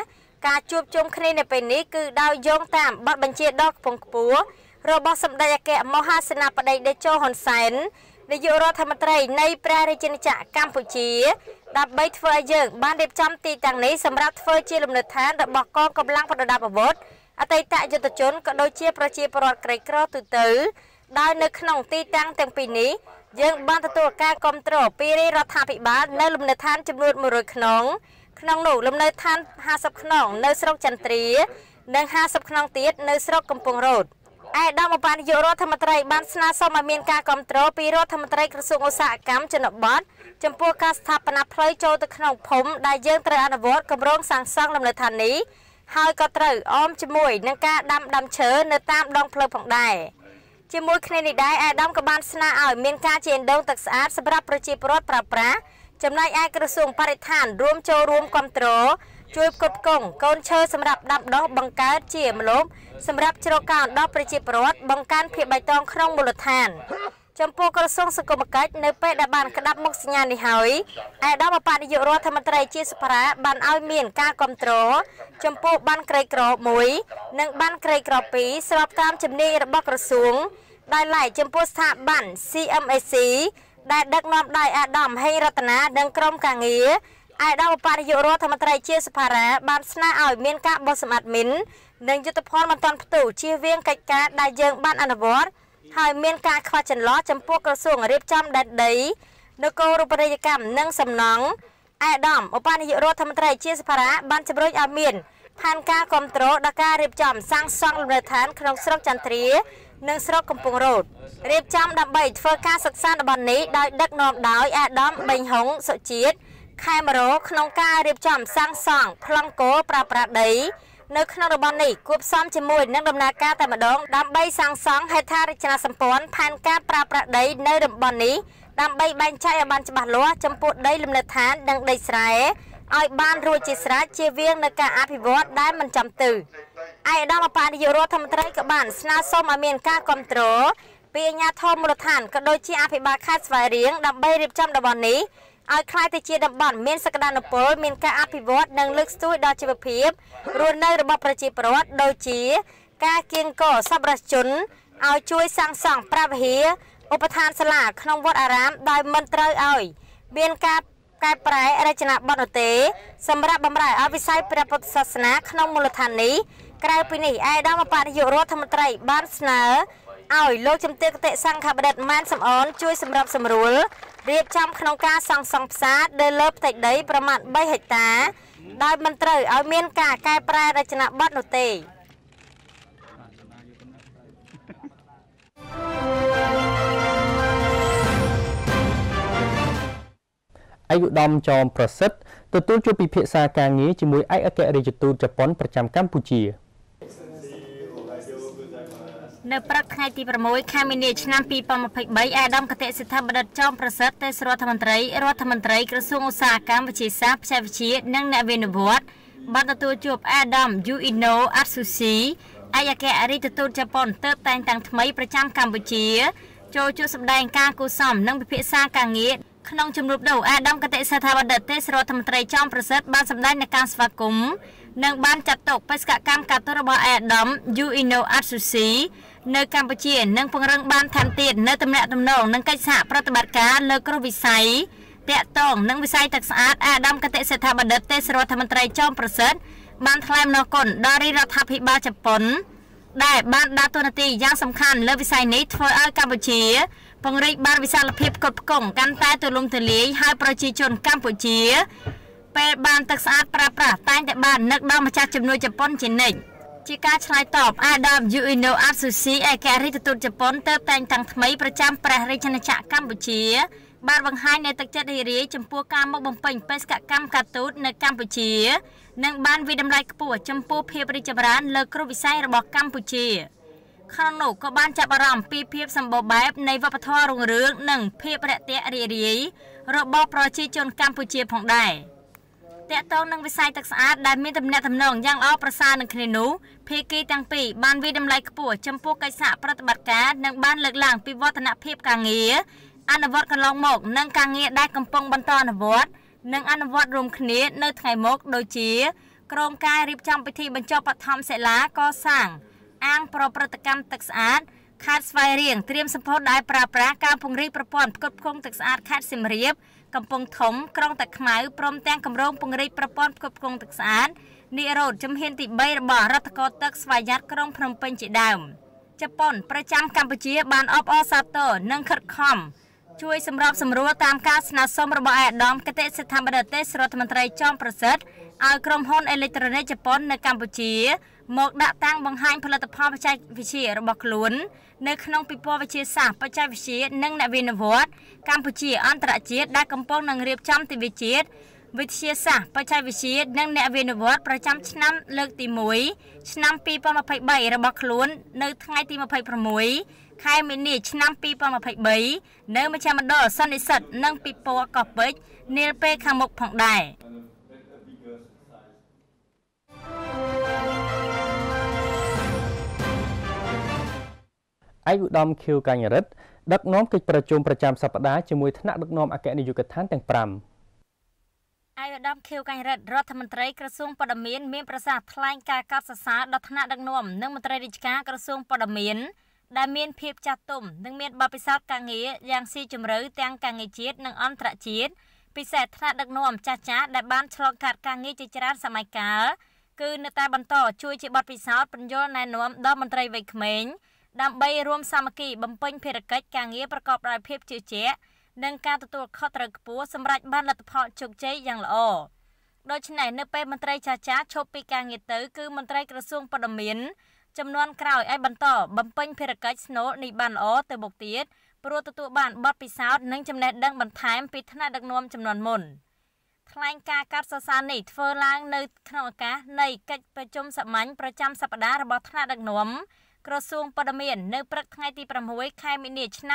ការជួបជុំគ្នានៅពេលនេះគឺដោយយោងតាមបទបញ្ជាដ៏ខ្ពង់ខ្ពស់របស់សម្ដេចអគ្គមហាសេនាបតីតេជោហ៊ុនសែននាយករដ្ឋមន្ត្រីនៃព្រះរាជាណាចក្រកម្ពុជាដើម្បីធ្វើឲ្យយើងបានរៀបចំទីតាំងនេះសម្រាប់ធ្វើជាលំនៅឋានរបស់កងកម្លាំងប្រដាប់អាវុធអតីតយុទ្ធជនក៏ដូចជាប្រជាពលរដ្ឋក្រីក្រទូទៅដោយនៅក្នុងទីតាំងទាំងពីរនេះយើងបានទទួលការគាំទ្រពីរដ្ឋាភិបាលនៅលំនៅឋានចំនួន100ខ្នងក្នុងនោះលំនៅឋាន50ខ្នងនៅស្រុកចន្ទ្រានិង50ខ្នងទៀតនៅស្រុកកំពង់រោទឯកឧត្តមនាយករដ្ឋមន្ត្រីបានស្នើសុំឲ្យមានការគាំទ្រពីរដ្ឋមន្ត្រីក្រសួងឧស្សាហកម្មជនបទចំពោះការស្ថាបនាផ្លូវចូលទៅក្នុងភូមិដែលយើងត្រូវអនុវត្តគម្រោងសាងសង់លំនៅឋាននេះហើយក៏ត្រូវអមជាមួយនឹងការដាំឈើនៅតាមដងផ្លូវផងដែរជាមួយគ្នានេះដែរអាដាមក៏បានស្នើឲ្យមានការចេញដូងទឹកស្អាតសម្រាប់ប្រជាពលរដ្ឋប្រើប្រាស់ចំណែកឯក្រសួងបរិស្ថានរួមចូលរួមគាំទ្រជួយផ្គត់ផ្គង់កូនឈើសម្រាប់ដាំដុះបង្កើតជាម្លប់សម្រាប់ជ្រកកោនដល់ប្រជាពលរដ្ឋបង្កើនភាពបៃតងក្នុងមូលដ្ឋានចំពោះក្រសួងសង្គមគិច្ចនៅពេលដែលបានក្តាប់មុខសញ្ញានេះហើយអាដាមបនាយករដ្ឋមន្ត្រីជាសុប្រាបានឲ្យមានការគាំទ្រចំពោះបានក្រីក្រ1និងបានក្រីក្រ2ស្របតាមជំនាញរបស់ក្រសួងដោយឡែកចំពោះស្ថាប័ន CMAC ដែលដឹកនាំដោយអាដាមហេងរតនានិងក្រុមការងារអាដាមបនាយករដ្ឋមន្ត្រីជាសុប្រាបានស្នើឲ្យមានការបោះសម្អាតមីននិងយុទ្ធផលមិនតាន់ផ្ទុះជៀសវាងកិច្ចការដែលយើងបានអនុវត្តហើយមានការខ្វះចន្លោះចំពោះក្រសួងរៀបចំដែនដីនគររូបនីយកម្មនិងសំណង់អាដាមឧបនាយករដ្ឋមន្ត្រីជាសភារៈបានជំរុញឲ្យមានផែនការគ្រប់គ្រងដល់ការរៀបចំសាងសង់លំនៅឋានក្នុងស្រុកចន្ទ្រានិងស្រុកកំពង់រោទរៀបចំដើម្បីធ្វើការសិក្សាតំបន់នេះដោយដឹកនាំដោយអាដាមបេងហុងសុជាតិខេមរោក្នុងការរៀបចំសាងសង់ប្លង់គោប្រើប្រាស់ដីនៅក្នុងតំបន់នេះគួបផ្សំជាមួយនឹងដំណើរការតែម្ដងដើម្បីសាងសង់ហេដ្ឋារចនាសម្ព័ន្ធផែនការប្រើប្រាស់ដីនៅតំបន់នេះដើម្បីបែងចែកឲ្យបានច្បាស់លាស់ចំពោះដីលំនៅឋាននិងដីស្រែឲ្យបានរួចជាស្រេចជៀសវាងនឹងការអភិវឌ្ឍដែលមិនចំទៅឯកឧត្តមបនាយករដ្ឋមន្ត្រីក៏បានស្នើសុំឲ្យមានការគាំទ្រពីអាជ្ញាធរមូលដ្ឋានក៏ដូចជាអភិបាលខេត្តស្វាយរៀងដើម្បីរៀបចំតំបន់នេះឲ្យក្លាយទៅជាតំបន់មានសក្តានុពលមានការអភិវឌ្ឍនិងលើកស្ទួយដល់ជីវភាពរស់នៅរបស់ប្រជាពលរដ្ឋដូចជាការគៀងគរសប្បុរសជនឲ្យជួយសាងសង់ព្រះវិហារឧបដ្ឋានសាលាក្នុងវត្តអារាមដោយមិនត្រូវឲ្យមានការកែប្រែរចនាបថនោះទេសម្រាប់បម្រើឲ្យវិស័យព្រះពុទ្ធសាសនាក្នុងមូលដ្ឋាននេះក្រៅពីនេះឯកឧត្តមបនាយករដ្ឋមន្ត្រីបានស្នើឲ្យលោកជំទាវគតិសង្ឃបឌិតម៉ែនសំអនជួយសម្របសម្រួលរៀបចំក្នុងការសាងសង់ផ្សារលើលើផ្ទៃដីប្រមាណ3ហិកតាដោយមិនត្រូវឲ្យមានការកែប្រែរចនាបថនោះទេឯកឧត្តមចោមប្រសិទ្ធទទួលជួបពិភាក្សាការងារជាមួយឯកអគ្គរដ្ឋទូតជប៉ុនប្រចាំកម្ពុជានៅព្រឹកថ្ងៃទី6ខែមីនាឆ្នាំ2023អាដាមគតិសិដ្ឋាបឌិតចោមប្រសិទ្ធទេសរដ្ឋមន្ត្រីក្រសួងឧស្សាហកម្មវិទ្យាសាស្ត្របច្ចេកវិទ្យានិងអ្នកវិនិយោគបានទទួលជួបអាដាមយូអ៊ីណូអាត់ស៊ូស៊ីឯកអគ្គរដ្ឋទូតជប៉ុនទើបតែងតាំងថ្មីប្រចាំកម្ពុជាចូលជួបសម្ដែងការគូសំនិងពិភាក្សាការងារក្នុងជំនួបនោះអាដាមគតិសិដ្ឋាបឌិតទេសរដ្ឋមន្ត្រីចោមប្រសិទ្ធបានសម្ដែងនៅការស្វាគមន៍និងបានចាត់ទុកបេសកកម្មការទូតរបស់អាដាមយូអ៊ីណូអាត់ស៊ូស៊ីនៅកម្ពុជានិងពង្រឹងបានថែមទៀតនៅទំនាក់ទំនងនិងកិច្ចសហប្រតិបត្តិការលើគ្រប់វិស័យតាក់ទងនឹងវិស័យទឹកស្អាតអាដាមគតិសិដ្ឋាបឌិតទេសរដ្ឋមន្ត្រីចោមប្រសិទ្ធបានថ្លែងអំណរគុណដល់រដ្ឋាភិបាលជប៉ុនដែលបានដើរតួនាទីយ៉ាងសំខាន់លើវិស័យនេះធ្វើឲ្យកម្ពុជាពង្រីកបានវិសាលភាពផ្គត់ផ្គង់កាន់តែទូលំទូលាយហើយប្រជាជនកម្ពុជាពេលបានទឹកស្អាតប្រើប្រាស់តែងតែបាននឹកដល់ម្ចាស់ជំនួយជប៉ុនជានិច្ចជាការឆ្លើយតបអាដាមយូអ៊ីណូអាត់ស៊ូស៊ីឯកអគ្គរដ្ឋទូតជប៉ុនទើបតែងតាំងថ្មីប្រចាំព្រះរាជាណាចក្រកម្ពុជាបានបង្ហាញនូវទឹកចិត្តរីករាយចំពោះការមកបំពេញបេសកកម្មការទូតនៅកម្ពុជានិងបានវិតម្លៃខ្ពស់ចំពោះភាពរីកចម្រើនលើគ្រប់វិស័យរបស់កម្ពុជាក្នុងនោះក៏បានចាប់អារម្មណ៍ពីភាពសម្បូរបែបនៃវប្បធម៌រុងរឿងនិងភាពរាក់ទាក់រីករាយរបស់ប្រជាជនកម្ពុជាផងដែរតាក់ទងនឹងវិស័យទឹកស្អាតដែលមានទំនាក់ទំនងយ៉ាងល្អប្រសើរនឹងគ្នានោះភាគីទាំងពីរបានវិតម្លៃខ្ពស់ចំពោះកិច្ចសហប្រតិបត្តិការនិងបានលើកឡើងពីវឌ្ឍនភាពការងារអនុវត្តកន្លងមកនិងការងារដែលកំពុងបន្តអនុវត្តនិងអនុវត្តរួមគ្នានៅថ្ងៃមុខដូចជាក្រុមការរៀបចំពិធីបញ្ចុះបឋមសិលាកសាងអាងប្រព្រឹត្តកម្មទឹកស្អាតខេត្តស្វាយរៀងត្រៀមសម្ពោធដែលប្រើប្រាស់ការពង្រីកប្រព័ន្ធផ្គត់ផ្គង់ទឹកស្អាតខេត្តសៀមរាបកំពង់ធំក្រុងតាខ្មៅព្រមទាំងគម្រោងពង្រីកប្រព័ន្ធផ្គត់ផ្គង់ទឹកស្អាតនិរោធជំហានទី3របស់រដ្ឋកោទឹកស្វយ័តក្រុងភ្នំពេញជាដើមជប៉ុនប្រចាំកម្ពុជាបានអបអរសាទរនិងខិតខំជួយសម្របសម្រួលតាមការស្នើសុំរបស់ឯកឧត្តមគតិស្ថាបនិកទេសរដ្ឋមន្ត្រីចំប្រសិទ្ធឲ្យក្រុមហ៊ុនអេឡិចត្រូនិកជប៉ុននៅកម្ពុជាមកដាក់តាំងបង្ហាញផលិតផលបច្ចេកវិទ្យារបស់ខ្លួននៅក្នុងពិព័រណ៍វិទ្យាសាស្ត្របច្ចេកវិទ្យានិងនវានុវត្តន៍កម្ពុជាអន្តរជាតិដែលកំពុងនឹងរៀបចំទិវាជាតិវិទ្យាសាស្ត្របច្ចេកវិទ្យានិងនវានុវត្តន៍ប្រចាំឆ្នាំលើកទី1ឆ្នាំ2023របស់ខ្លួននៅថ្ងៃទី26ខែមីនាឆ្នាំ2023នៅមជ្ឈមណ្ឌលសន្និសីទនិងពិព័រណ៍កោះពេជ្រនាពេលខាងមុខផងដែរឯកឧត្តមខៀវកញ្ញរិទ្ធដឹកនាំកិច្ចប្រជុំប្រចាំសប្តាហ៍ជាមួយថ្នាក់ដឹកនាំអគ្គនាយកដ្ឋានទាំង5ឯកឧត្តមខៀវកញ្ញរិទ្ធរដ្ឋមន្ត្រីក្រសួងព័ត៌មានមានប្រសាសន៍ថ្លែងការកោតសរសើរដល់ថ្នាក់ដឹកនាំនិងមន្ត្រីរាជការក្រសួងព័ត៌មានដែលមានភាពចាស់ទុំនិងមានបទពិសោធន៍ការងារយ៉ាងស៊ីជម្រៅទាំងការងារជាតិនិងអន្តរជាតិពិសេសថ្នាក់ដឹកនាំចាស់ៗដែលបានឆ្លងកាត់ការងារជាច្រើនសម័យកាលគឺនៅតែបន្តជួយជាបទពិសោធន៍ពន្យល់ណែនាំដល់មន្ត្រីវ័យក្មេងដើម្បីរួមសាមគ្គីបំពេញភារកិច្ចការងារប្រកបដោយភាពជឿជាក់និងការទទួលខុសត្រូវខ្ពស់សម្រាប់បានលទ្ធផលជោគជ័យយ៉ាងល្អដូច្នេះនៅពេលមន្ត្រីចាស់ឈប់ពីការងារទៅគឺមន្ត្រីក្រសួងព័ត៌មានចំនួនក្រោយឲ្យបន្តបំពេញភារកិច្ចស្នូលនេះបានល្អទៅមុខទៀតព្រោះទទួលបានបទពិសោធន៍និងចំណេះដឹងបន្ថែមពីថ្នាក់ដឹកនាំចំនួនមុនថ្លែងការកាត់សរសើរនេះធ្វើឡើងនៅក្នុងឱកាសនៃកិច្ចប្រជុំសាមញ្ញប្រចាំសប្តាហ៍របស់ថ្នាក់ដឹកនាំក្រសួងព័ត៌មាននៅព្រឹកថ្ងៃទី6ខែមីនាឆ្នាំ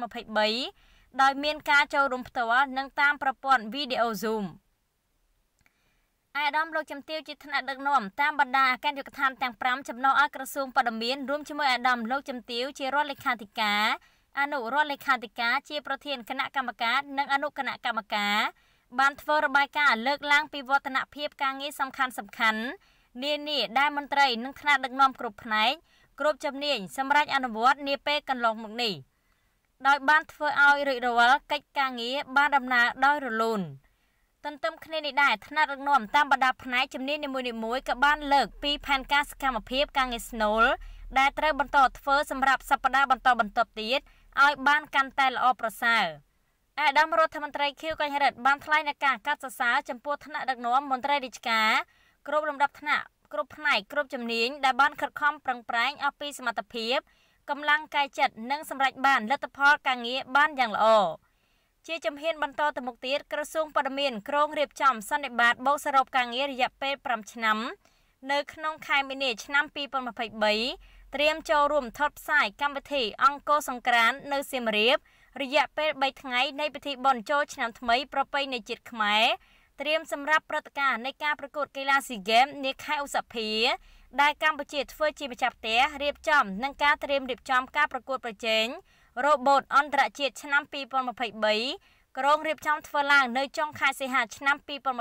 2023ដោយមានការចូលរួមផ្ទាល់និងតាមប្រព័ន្ធវីដេអូ Zoom អាដាមលោកជំទាវជាថ្នាក់ដឹកនាំតាមបណ្ដាអគ្គនាយកដ្ឋានទាំង5ចំណុះឲ្យក្រសួងព័ត៌មានរួមជាមួយអាដាមលោកជំទាវជារដ្ឋលេខាធិការអនុរដ្ឋលេខាធិការជាប្រធានគណៈកម្មការនិងអនុគណៈកម្មការបានធ្វើរបាយការណ៍លើកឡើងពីវឌ្ឍនភាពការងារសំខាន់នានាដែលមន្ត្រីនិងថ្នាក់ដឹកនាំគ្រប់ផ្នែកគ្រប់ជំនាញសម្រាប់អនុវត្តនាពេលកន្លងមកនេះដោយបានធ្វើឲ្យរួចរាល់កិច្ចការងារបានដំណើរដោយរលូនទន្ទឹមគ្នានេះដែរថ្នាក់ដឹកនាំតាមបណ្ដាផ្នែកជំនាញនីមួយៗក៏បានលើកពីផែនការសកម្មភាពការងារស្នូលដែលត្រូវបន្តធ្វើសម្រាប់សប្តាហ៍បន្តទៀតឲ្យបានកាន់តែល្អប្រសើរអាដាមរដ្ឋមន្ត្រីខៀវកញ្ញរិទ្ធបានថ្លែងនៅការកាត់សរសើរចំពោះថ្នាក់ដឹកនាំមន្ត្រីរាជការគ្រប់លំដាប់ថ្នាក់គ្រប់ផ្នែកគ្រប់ជំនាញដែលបានខិតខំប្រឹងប្រែងអស់ពីសមត្ថភាពកម្លាំងកាយចិត្តនិងសម្រេចបានលទ្ធផលការងារបានយ៉ាងល្អជាជំហានបន្តទៅមុខទៀតក្រសួងព័ត៌មានក្រុងរៀបចំសន្និបាតបូកសរុបការងាររយៈពេល5ឆ្នាំនៅក្នុងខែមីនាឆ្នាំ2023ត្រៀមចូលរួមថតផ្សាយកម្មវិធីអង្គរសង្ក្រាន្តនៅសៀមរាបរយៈពេល3ថ្ងៃនៃពិធីបុណ្យចូលឆ្នាំថ្មីប្រពៃណីជាតិខ្មែរត្រៀមសម្រាប់ព្រឹត្តិការណ៍នៃការប្រកួតកីឡាស៊ីហ្គេមនាខែឧសភាដែលកម្ពុជាធ្វើជាម្ចាស់ផ្ទះរៀបចំនិងការត្រៀមរៀបចំការប្រកួតប្រជែងរ៉ូបូតអន្តរជាតិឆ្នាំ2023ក្រុងរៀបចំធ្វើឡើងនៅចុងខែសីហាឆ្នាំ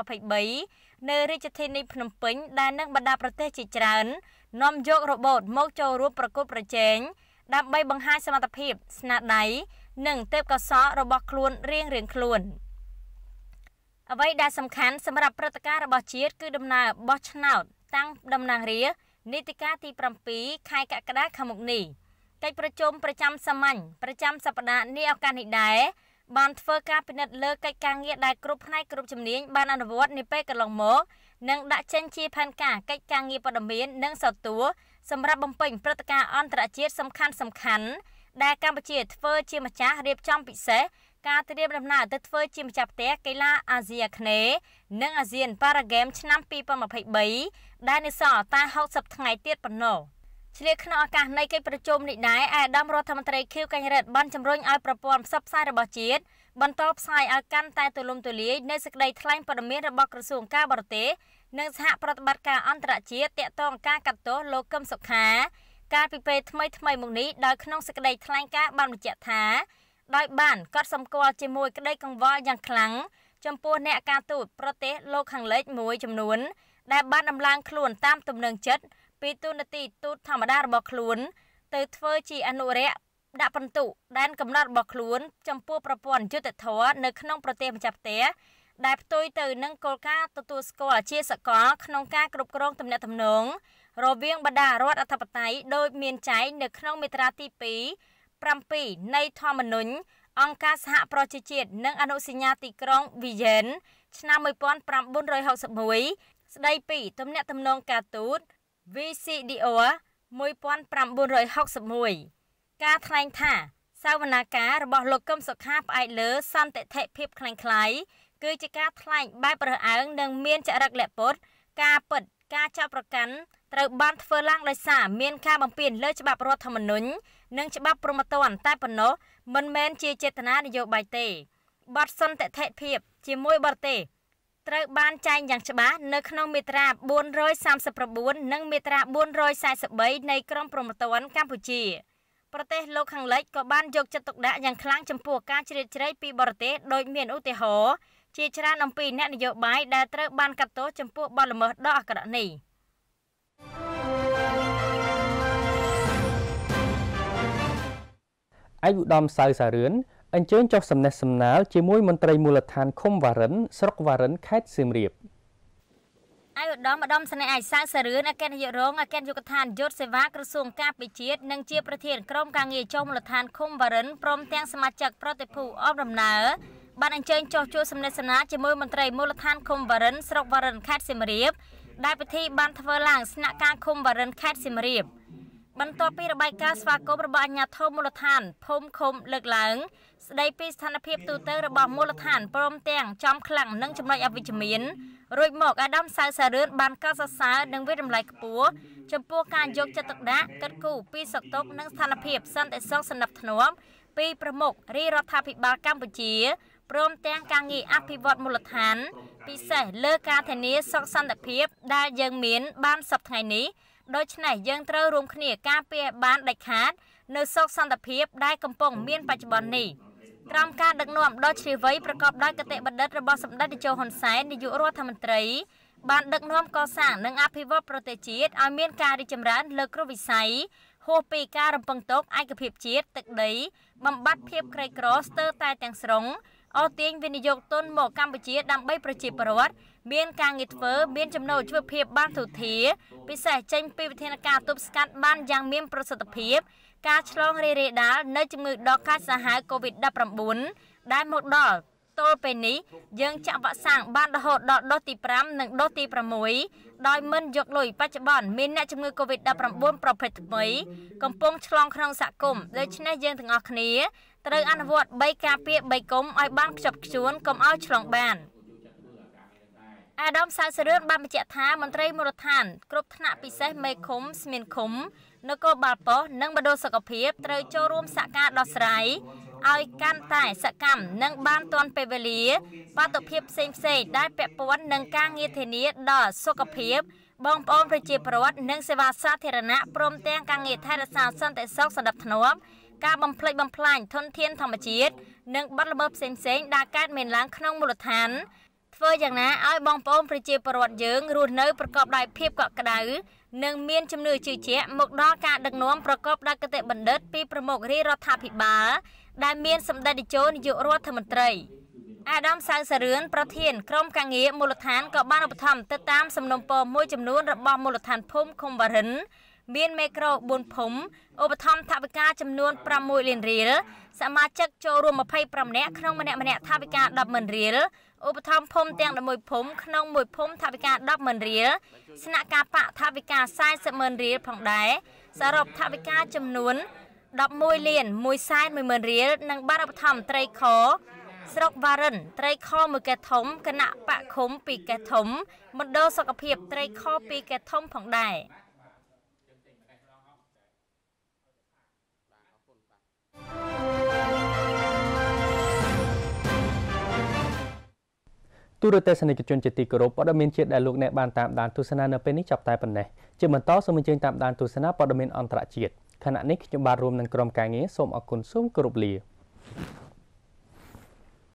2023នៅរាជធានីភ្នំពេញដែលនឹងបណ្ដាប្រទេសជាច្រើននាំយករ៉ូបូតមកចូលរួមប្រកួតប្រជែងដើម្បីបង្ហាញសមត្ថភាពស្នាដៃនិងទេពកោសល្យរបស់ខ្លួនរៀងខ្លួនអ្វីដែលសំខាន់សម្រាប់ព្រឹត្តិការណ៍របស់ជាតិគឺដំណើរបោះឆ្នោតតាំងតំណាងរាស្ត្រនីតិកាលទី7ខែកក្កដាខាងមុខនេះកិច្ចប្រជុំប្រចាំសាមញ្ញប្រចាំសប្តាហ៍នេះឱកាសនេះដែរបានធ្វើការពិនិត្យលើកិច្ចការងារដែលគ្រប់ផ្នែកគ្រប់ជំនាញបានអនុវត្តនាពេលកន្លងមកនិងដាក់ចេញជាផែនការកិច្ចការងារព័ត៌មាននិងសោតួសម្រាប់បំពេញព្រឹត្តិការណ៍អន្តរជាតិសំខាន់ដែលកម្ពុជាធ្វើជាម្ចាស់រៀបចំពិសេសការត្រៀមដំណើរទៅធ្វើជាម្ចាស់ផ្ទះកីឡាអាស៊ីអាគ្នេយ៍និងអាស៊ានប៉ារ៉ាហ្គេមឆ្នាំ2023ដែលនៅសល់តែ60ថ្ងៃទៀតប៉ុណ្ណោះឆ្លៀតក្នុងឱកាសនៃកិច្ចប្រជុំនេះដែរអាដាមរដ្ឋមន្ត្រីខៀវកញ្ញរិទ្ធបានជំរុញឲ្យប្រព័ន្ធផ្សព្វផ្សាយរបស់ជាតិបន្តផ្សាយឲ្យកាន់តែទូលំទូលាយនៅសេចក្តីថ្លែងព័ត៌មានរបស់ក្រសួងការបរទេសនិងសហប្រតិបត្តិការអន្តរជាតិទាក់ទងការកាត់ទោសលោកកឹមសុខាកាលពីពេលថ្មីមកនេះដោយក្នុងសេចក្តីថ្លែងការណ៍បានបញ្ជាក់ថាដោយបានកត់សម្គាល់ជាមួយក្តីកង្វល់យ៉ាងខ្លាំងចំពោះអ្នកការទូតប្រទេសលោកខាងលិចមួយចំនួនដែលបានដំឡើងខ្លួនតាមទំនឹងចិត្តពីទូនាទីទូតធម្មតារបស់ខ្លួនទៅធ្វើជាអនុរិយដាក់បន្ទុកដែនកំណត់របស់ខ្លួនចំពោះប្រព័ន្ធយុត្តិធម៌នៅក្នុងប្រទេសម្ចាស់ផ្ទះដែលផ្ទុយទៅនឹងគោលការណ៍ទទួលស្គាល់ជាសកលក្នុងការគ្រប់គ្រងទំនាក់ទំនងរវាងបណ្ដារដ្ឋអធិបតេយ្យដោយមានចែងនៅក្នុងមាត្រាទី2.7នៃធម្មនុញ្ញអង្គការសហប្រជាជាតិនិងអនុសញ្ញាទីក្រុងវីយ៉ែនឆ្នាំ1961ស្ដីពីទំនាក់ទំនងការទូត VCDR 1961ការថ្លែងថាសវនាការរបស់លោកកឹមសុខាផ្អែកលើសន្តិភាពคล้ายៗគឺជាការថ្លែងបែបរើសអើងនិងមានចរិតលក្ខពុតការពិតការចាប់ប្រកាន់ត្រូវបានធ្វើឡើងដោយសារមានការបំពានលើច្បាប់រដ្ឋធម្មនុញ្ញនិងច្បាប់ព្រហ្មទណ្ឌតែប៉ុណ្ណោះមិនមែនជាចេតនានយោបាយទេបទសន្តិភាពជាមួយបរទេសត្រូវបានចែងយ៉ាងច្បាស់នៅក្នុងមាត្រា439និងមាត្រា443នៃក្រមព្រហ្មទណ្ឌកម្ពុជាប្រទេសលោកខាងលិចក៏បានយកចិត្តទុកដាក់យ៉ាងខ្លាំងចំពោះការជ្រៀតជ្រែកពីបរទេសដោយមានឧទាហរណ៍ជាច្រើនអំពីអ្នកនយោបាយដែលត្រូវបានកាត់ទោសចំពោះបទល្មើសដ៏អាក្រក់នេះឯកឧត្តមសៅសារឿនអញ្ជើញចុះសំណេះសំណាលជាមួយមន្ត្រីមូលដ្ឋានឃុំវ៉ារិនស្រុកវ៉ារិនខេត្តសៀមរាបឯកឧត្តមស្នេហ៍ឯកសៅសារឿនអគ្គនាយករងអគ្គនាយកដ្ឋានយុទ្ធសេវាក្រសួងការពារជាតិនិងជាប្រធានក្រុមការងារចុះមូលដ្ឋានឃុំវ៉ារិនព្រមទាំងសមាជិកប្រតិភូអបដំណើរបានអញ្ជើញចុះជួបសំណេះសំណាលជាមួយមន្ត្រីមូលដ្ឋានឃុំវ៉ារិនស្រុកវ៉ារិនខេត្តសៀមរាបដែលពិធីបានធ្វើឡើងស្នាក់ការឃុំវ៉ារិនខេត្តសៀមរាបបន្ទាប់ពីរបាយការណ៍ស្វាគមន៍របស់អាជ្ញាធរមូលដ្ឋានភូមិឃុំលើកឡើងស្ដីពីស្ថានភាពទូទៅរបស់មូលដ្ឋានព្រមទាំងចំខ្លាំងនិងចំណុចអវិជ្ជមានរួចមកអាដាមសៅសារឿនបានកោតសរសើរនិងវិតម្លៃខ្ពស់ចំពោះការយកចិត្តទុកដាក់កិត្តគូពីសុខទុក្ខនិងស្ថានភាពសន្តិសុខសណ្ដាប់ធ្នាប់ពីប្រមុខរាជរដ្ឋាភិបាលកម្ពុជាព្រមទាំងការងារអភិវឌ្ឍមូលដ្ឋានពិសេសលើការធានាសុខសន្តិភាពដែលយើងមានបានសប្តាហ៍ថ្ងៃនេះដូច្នេះយើងត្រូវរួមគ្នាការពារបានដាច់ខាតនៅសុខសន្តិភាពដែលកំពុងមានបច្ចុប្បន្ននេះក្រោមការដឹកនាំដ៏ជ្រាលជ្រៅប្រកបដោយគតិបណ្ឌិតរបស់សម្ដេចតេជោហ៊ុនសែននាយករដ្ឋមន្ត្រីបានដឹកនាំកសាងនិងអភិវឌ្ឍប្រទេសជាតិឲ្យមានការរីកចម្រើនលើគ្រប់វិស័យហួសពីការរំពឹងទុកឯកភាពជាតិទឹកដីបំបត្តិភាពក្រីក្រស្ទើរតែទាំងស្រុងអូទាញវិនិយោគទុនមកកម្ពុជាដើម្បីប្រជាពលរដ្ឋមានការងារធ្វើមានចំណូលជីវភាពបានទូធាពិសេសចេញពីវិធានការទប់ស្កាត់បានយ៉ាងមានប្រសិទ្ធភាពការឆ្លងរាលដាលនៃជំងឺដកាចសាហាវ COVID-19 ដែលមកដល់ទល់ពេលនេះយើងចាក់វ៉ាក់សាំងបានរហូតដល់ដូសទី5និងដូសទី6ដោយមិនយកលុយបច្ចុប្បន្នមានអ្នកជំងឺ COVID-19 ប្រភេទថ្មីកំពុងឆ្លងក្នុងសហគមន៍ដូច្នេះយើងទាំងអស់គ្នាត្រូវអនុវត្ត3ការពារ3គុំឲ្យបានខ្ជាប់ខ្ជួនកុំឲ្យឆ្លងបានអាដាមសៅសារឿនបានបញ្ជាក់ថាមន្ត្រីមូលដ្ឋានគ្រប់ថ្នាក់ពិសេសមេឃុំស្មានឃុំនគរបាលប៉ុស្តិ៍និងបណ្ដោះសុខភាពត្រូវចូលរួមសហការដោះស្រាយឲ្យកាន់តែសកម្មនិងបានទាន់ពេលវេលាបាតុភិបផ្សេងដែលពាក់ព័ន្ធនឹងការងារធានាដល់សុខភាពបងប្អូនប្រជាពលរដ្ឋនិងសេវាសាធារណៈព្រមទាំងការងារថែរក្សាសន្តិសុខសណ្ដាប់ធ្នាប់ការបំផ្លិចបំផ្លាញធនធានធម្មជាតិនិងបទល្មើសផ្សេងដែលកើតមានឡើងក្នុងមូលដ្ឋានធ្វើយ៉ាងណាឲ្យបងប្អូនប្រជាពលរដ្ឋយើងរស់នៅប្រកបដោយភាពកក់ក្ដៅនិងមានជំនឿជឿជាក់មកដល់ការដឹកនាំប្រកបដោយគតិបណ្ឌិតពីប្រមុខរាជរដ្ឋាភិបាលដែលមានសម្ដេចតេជោនាយករដ្ឋមន្ត្រីអាដាមសៅសារឿនប្រធានក្រុមការងារមូលដ្ឋានក៏បានឧបត្ថម្ភទៅតាមសំណុំពរមួយចំនួនរបស់មូលដ្ឋានភូមិឃុំវ៉ារិនមានមេក្រូ4ភូមិឧបត្ថម្ភថវិកាចំនួន6លានរៀលសមាជិកចូលរួម25នាក់ក្នុងម្នាក់ថវិកា100000រៀលឧបត្ថម្ភភូមិទាំង11ភូមិក្នុងមួយភូមិថវិកា100000រៀលស្នាក់ការបកថវិកា400,000រៀលផងដែរសរុបថវិកាចំនួន11,110,000រៀលនិងបានឧបត្ថម្ភត្រីខស្រុកវ៉ារិនត្រីខ1កែធំគណៈបកឃុំ2កែធំមណ្ឌលសុខភាពត្រីខ2កែធំផងដែរទូរទស្សនិកជនជាទីគោរពព័ត៌មានជាតិដែលលោកអ្នកបានតាមដានទស្សនានៅពេលនេះចាប់តែប៉ុណ្ណេះជាបន្តសូមអញ្ជើញតាមដានទស្សនាព័ត៌មានអន្តរជាតិខណៈនេះខ្ញុំបាទរួមនឹងក្រុមការងារសូមអរគុណសូមគោរពលា